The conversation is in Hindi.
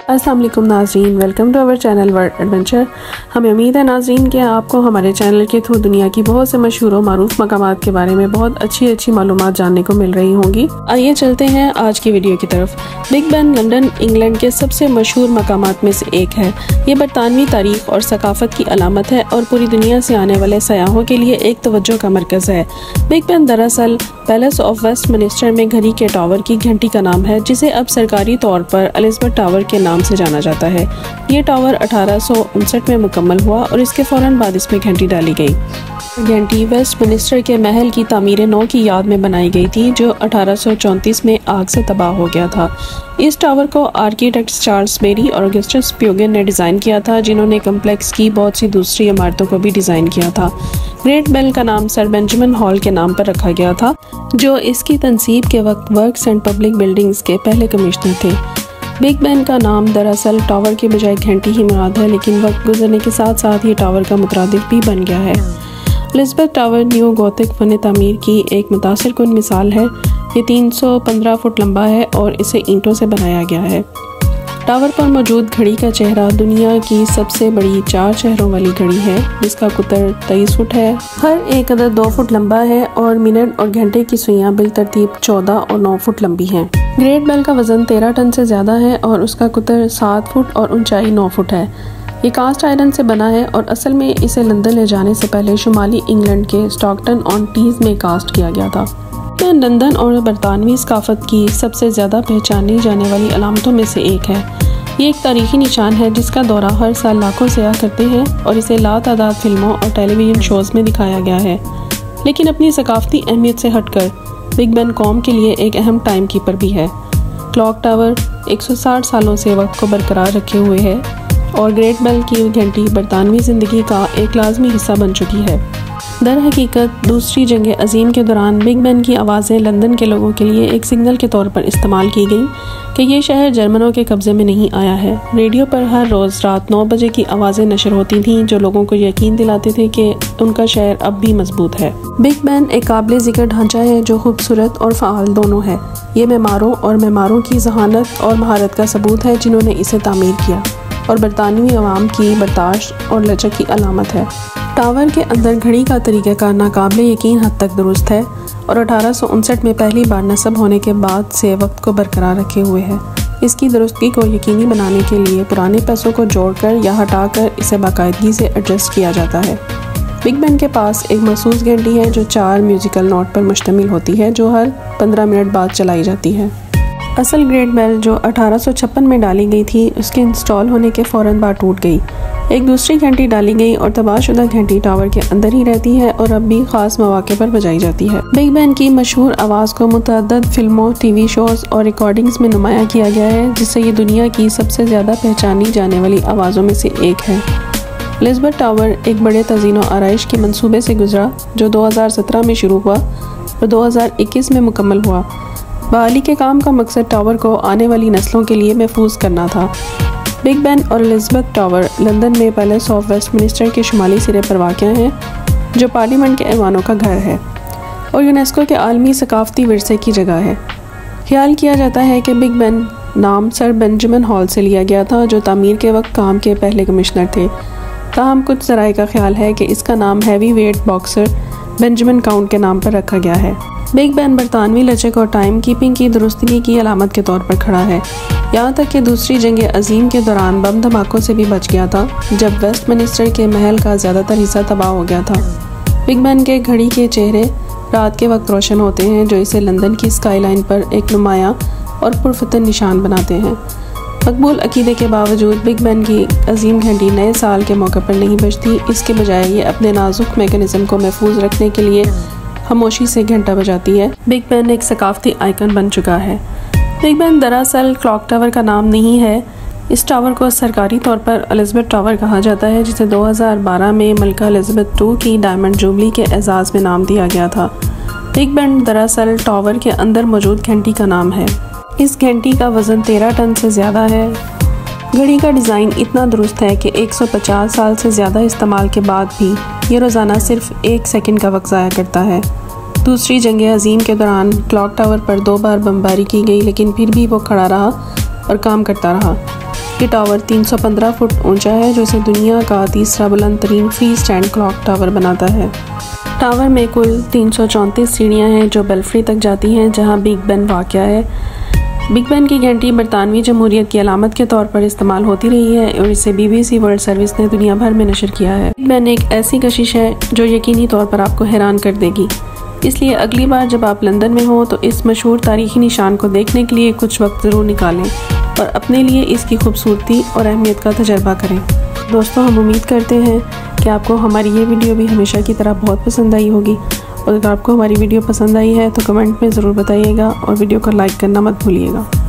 अस्सलाम वालेकुम नाज़रीन, welcome to our channel World Adventure. हमें उम्मीद है नाज़रीन कि आपको हमारे चैनल के थ्रू दुनिया की बहुत से मशहूर और मारूफ मकामात के बारे में बहुत अच्छी मालूमात जानने को मिल रही होंगी। आइए चलते हैं आज की वीडियो की तरफ। बिग बेन लंदन इंग्लैंड के सबसे मशहूर मकामात में से एक है। ये बरतानवी तारीख और सकाफत की अलामत है और पूरी दुनिया से आने वाले सयाहों के लिए एक तवज्जो का मरकज़ है। बिग बेन दरअसल पैलेस ऑफ वेस्टमिनिस्टर में घड़ी के टावर की घंटी का नाम है, जिसे अब सरकारी तौर पर एलिज़ाबेथ टावर के नाम से जाना जाता है। ये टावर 1859 में मुकम्मल हुआ और इसके फौरन बाद इसमें घंटी डाली गई। घंटी वेस्टमिनिस्टर के महल की तामीर नौ की याद में बनाई गई थी, जो 1834 में आग से तबाह हो गया था। इस टावर को आर्किटेक्ट चार्ल्स बेरी और ऑगस्टस प्यूगन ने डिज़ाइन किया था, जिन्होंने कम्प्लेक्स की बहुत सी दूसरी इमारतों को भी डिज़ाइन किया था। ग्रेट बेल का नाम सर बेंजामिन हॉल के नाम पर रखा गया था, जो इसकी तनसीब के वक्त वर्क्स एंड पब्लिक बिल्डिंग्स के पहले कमिश्नर थे। बिग बेन का नाम दरअसल टावर के बजाय घंटी ही मुराद है, लेकिन वक्त गुजरने के साथ साथ ये टावर का मुतरादिफ भी बन गया है। एलिज़ाबेथ टावर न्यू गोथिक फन तामीर की एक मुतासिर कुन मिसाल है। ये 315 फुट लंबा है और इसे ईंटों से बनाया गया है। टावर पर मौजूद घड़ी का चेहरा दुनिया की सबसे बड़ी 4 चेहरों वाली घड़ी है, जिसका कुतर 23 फुट है। हर एक अदद 2 फुट लंबा है और मिनट और घंटे की सुइयां बिलतरतीब 14 और 9 फुट लंबी हैं। ग्रेट बेल का वजन 13 टन से ज़्यादा है और उसका कुतर 7 फुट और ऊंचाई 9 फुट है। ये कास्ट आयरन से बना है और असल में इसे लंदन ले जाने से पहले शुमाली इंग्लैंड के स्टॉकटन ऑन टीज में कास्ट किया गया था। लंदन और बरतानवी सकाफत की सबसे ज़्यादा पहचानी जाने वाली अलामतों में से एक है। ये एक तारीखी निशान है जिसका दौरा हर साल लाखों सयाह करते हैं और इसे लातादाद फिल्मों और टेलीविज़न शोज़ में दिखाया गया है। लेकिन अपनी सकाफती अहमियत से हटकर बिग बेन कौम के लिए एक अहम टाइम कीपर भी है। क्लॉक टावर 160 सालों से वक्त को बरकरार रखे हुए है और ग्रेट बेल की घंटी बरतानवी ज़िंदगी का एक लाजमी हिस्सा बन चुकी है। दर हकीकत दूसरी जंग अजीम के दौरान बिग बेन की आवाज़ें लंदन के लोगों के लिए एक सिग्नल के तौर पर इस्तेमाल की गई कि ये शहर जर्मनों के कब्ज़े में नहीं आया है। रेडियो पर हर रोज़ रात 9 बजे की आवाज़ें नशर होती थीं, जो लोगों को यकीन दिलाते थे कि उनका शहर अब भी मजबूत है। बिग बेन एक काबिल ज़िक्र ढांचा है जो खूबसूरत और फ़ाल दोनों है। ये मेमारों की जहानत और महारत का सबूत है जिन्होंने इसे तामीर किया, और बरतानवी अवाम की बर्दाश्त और लचक की अलामत है। टावर के अंदर घड़ी का तरीक़ाकार नाकाबिले यकीन हद तक दुरुस्त है और 1859 में पहली बार नस्ब होने के बाद से वक्त को बरकरार रखे हुए है। इसकी दुरुस्तगी को यकीनी बनाने के लिए पुराने पैसों को जोड़कर या हटाकर इसे बाकायदगी से एडजस्ट किया जाता है। बिग बेन के पास एक मखसूस घंटी है जो 4 म्यूज़िकल नोट पर मुश्तमिल होती है, जो हर 15 मिनट बाद चलाई जाती है। असल ग्रेट बेल जो 1856 में डाली गई थी, उसके इंस्टॉल होने के फ़ौरन बाद टूट गई। एक दूसरी घंटी डाली गई और तबाहशुदा घंटी टावर के अंदर ही रहती है और अब भी ख़ास मौके पर बजाई जाती है। बिग बेन की मशहूर आवाज़ को मुतअद्दिद फिल्मों, टीवी शोज़ और रिकॉर्डिंग्स में नुमाया किया गया है, जिससे ये दुनिया की सबसे ज़्यादा पहचानी जाने वाली आवाज़ों में से एक है। एलिज़ाबेथ टावर एक बड़े तज़ीन और आराइश के मंसूबे से गुजरा, जो 2017 में शुरू हुआ और 2021 में मुकम्मल हुआ। बहाली के काम का मकसद टावर को आने वाली नस्लों के लिए महफूज करना था। बिग बेन और एलिज़ाबेथ टावर लंदन में पैलेस ऑफ वेस्टमिनिस्टर के शुमाली सिरे पर वाक़या हैं, जो पार्लियामेंट के ऐवानों का घर है और यूनेस्को के आलमी सकाफती विरसे की जगह है। ख्याल किया जाता है कि बिग बेन नाम सर बेंजामिन हॉल से लिया गया था, जो तामीर के वक्त काम के पहले कमिश्नर थे। ताहम कुछ ज़राए का ख्याल है कि इसका नाम heavy weight boxer Benjamin Caunt के नाम पर रखा गया है। बिग बेन बरतानवी लचक और टाइम कीपिंग की दुरुस्तगी की अलामत के तौर पर खड़ा है, यहाँ तक कि दूसरी जंग अजीम के दौरान बम धमाकों से भी बच गया था, जब वेस्टमिनिस्टर के महल का ज़्यादातर हिस्सा तबाह हो गया था। बिग बेन के घड़ी के चेहरे रात के वक्त रोशन होते हैं, जो इसे लंदन की स्काईलाइन पर एक नुमाया और पुरफतन निशान बनाते हैं। मकबूल अकीदे के बावजूद बिग बेन की अजीम घंटी नए साल के मौके पर नहीं बजती। इसके बजाय ये अपने नाजुक मैकेनिज़्म को महफूज रखने के लिए खामोशी से घंटा बजाती है। बिग बेन एक सकाफती आइकन बन चुका है। बिग बेन दरअसल क्लॉक टावर का नाम नहीं है। इस टावर को सरकारी तौर पर एलिज़ाबेथ टावर कहा जाता है, जिसे 2012 में मलका एलिज़ाबेथ II की डायमंड जुबली के एजाज़ में नाम दिया गया था। बिग बेन दरअसल टावर के अंदर मौजूद घंटी का नाम है। इस घंटी का वज़न 13 टन से ज़्यादा है। घड़ी का डिज़ाइन इतना दुरुस्त है कि 150 साल से ज़्यादा इस्तेमाल के बाद भी ये रोज़ाना सिर्फ 1 सेकंड का वक्त ज़ाया करता है। दूसरी जंग अजीम के दौरान क्लॉक टावर पर 2 बार बमबारी की गई, लेकिन फिर भी वो खड़ा रहा और काम करता रहा। ये टावर 315 फुट ऊंचा है, जो इसे दुनिया का तीसरा बुलंद तरीन फ्री स्टैंड क्लॉक टावर बनाता है। टावर में कुल 334 सीढ़ियाँ हैं जो बेल्फ्री तक जाती हैं, जहाँ बिग बेन वाक़या है। बिग बेन की घंटी बरतानवी जमहूरियत की अलामत के तौर पर इस्तेमाल होती रही है और इसे BBC वर्ल्ड सर्विस ने दुनिया भर में नशर किया है। बिग बेन एक ऐसी कशिश है जो यकीनी तौर पर आपको हैरान कर देगी, इसलिए अगली बार जब आप लंदन में हो तो इस मशहूर तारीखी निशान को देखने के लिए कुछ वक्त ज़रूर निकालें और अपने लिए इसकी खूबसूरती और अहमियत का तजर्बा करें। दोस्तों, हम उम्मीद करते हैं कि आपको हमारी ये वीडियो भी हमेशा की तरह बहुत पसंद आई होगी, और अगर आपको हमारी वीडियो पसंद आई है तो कमेंट में ज़रूर बताइएगा और वीडियो को लाइक करना मत भूलिएगा।